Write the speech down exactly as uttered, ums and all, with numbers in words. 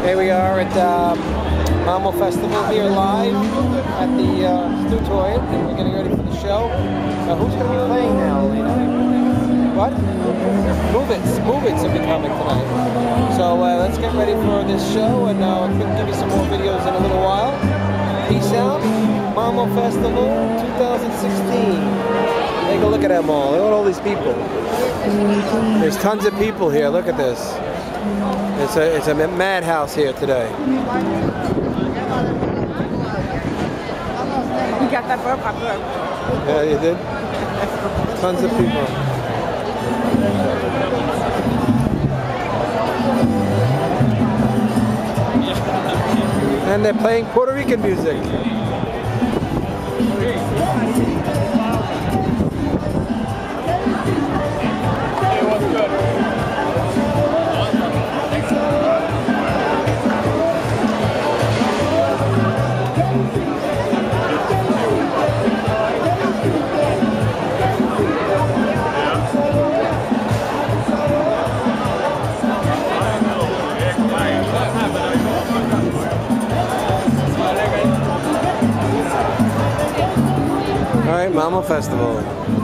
Here we are at um, Mamo Festival here live at the uh, Stutoid, and we're getting ready for the show. Uh, who's going to be playing now, Lena? What? Move-Its. Move-Its will be coming tonight. So uh, let's get ready for this show, and uh, we'll give you some more videos in a little while. Peace out. Mamo Festival twenty sixteen. Take a look at them all. Look at all these people. There's tons of people here. Look at this. It's a it's a madhouse here today. You got that burp, I burp. Yeah, you did. Tons of people. And they're playing Puerto Rican music. All right, Mamo Festival.